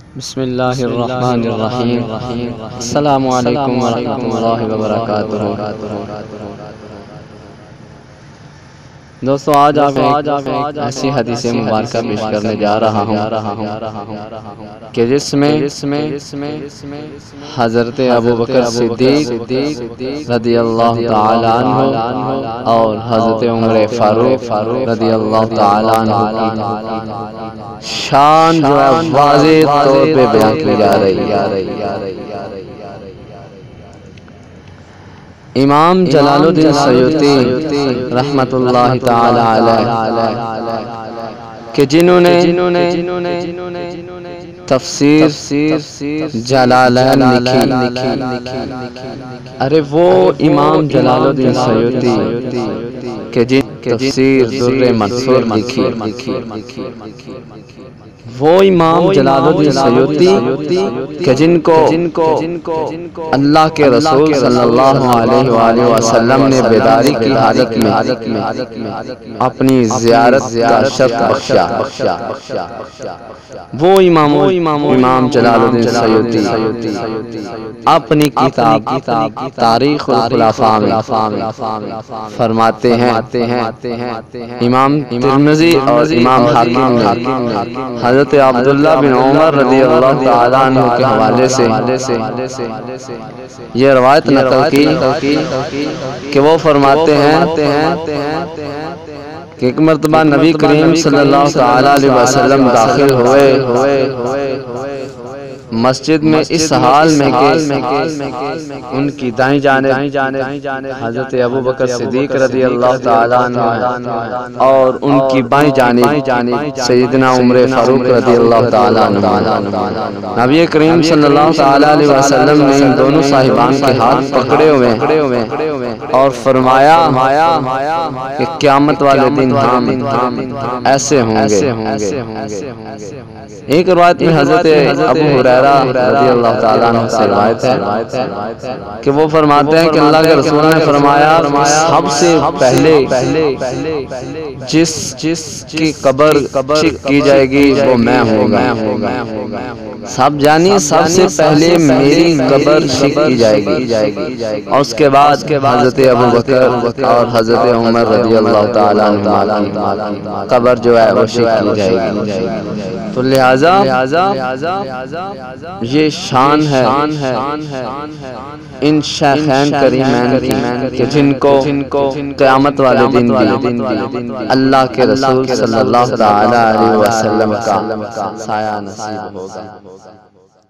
بسم اللہ الرحمن الرحیم۔ السلام علیکم ورحمۃ اللہ وبرکاتہ۔ دوستو آج آپ ایک ایسی حدیث مبارکہ پیش کرنے جا رہا ہوں کہ جس میں حضرت ابوبکر صدیق رضی اللہ تعالی عنہ اور حضرت عمر فاروق رضی اللہ تعالی عنہ کی شان جو ہے واضح طور پہ بیان کی جا رہی ہے۔ امام جلال الدین سیوطی رحمت اللہ تعالی علیہ کہ جنہوں نے تفسیر جلالین لکھی، ارے وہ امام جلال الدین سیوطی کہ جن تفسیر در منصور لکھی، وہ امام جلال الدین سیوطی کہ جن کو اللہ کے رسول صلی اللہ علیہ وآلہ وسلم نے بیداری کی حالت میں اپنی زیارت کا شرف بخشا، وہ امام جلال الدین سیوطی اپنی کتاب تاریخ الخلفاء میں فرماتے ہیں، امام ترمذی اور امام حاکم نے حضرت عبداللہ بن عمر رضی اللہ تعالیٰ عنہ کے حوالے سے یہ روایت نقل کی کہ وہ فرماتے ہیں کہ ایک مرتبہ نبی کریم صلی اللہ تعالیٰ علیہ وسلم داخل ہوئے مسجد میں اس حال میں کہ ان کی دائیں جانب حضرت ابوبکر صدیق رضی اللہ تعالیٰ عنہ اور ان کی بائیں جانب سیدنا عمر فاروق رضی اللہ تعالیٰ عنہ۔ نبی کریم صلی اللہ تعالیٰ علیہ وسلم نے ان دونوں صاحبان کے ہاتھ پکڑے ہوئے اور فرمایا کہ قیامت والے دن ہم ایسے ہوں گے۔ ایک روایت میں حضرت ابو ہریرہ رضی اللہ تعالیٰ عنہ سے روایت ہے کہ وہ فرماتے ہیں کہ اللہ کے رسول نے فرمایا سب سے پہلے جس کی قبر چک کی جائے گی وہ میں ہوں گا، سب جانی سب سے پہلے میری قبر چک کی جائے گی، اور اس کے بعد حضرت ابوبکر اور حضرت عمر رضی اللہ تعالیٰ عنہ قبر جو ہے وہ چک کی جائے گی۔ تو لہذا یہ شان ہے ان شیخین کریمین کی کہ جن کو قیامت والے دن بھی اللہ کے رسول صلی اللہ تعالی علیہ وسلم کا سایہ نصیب ہوگا۔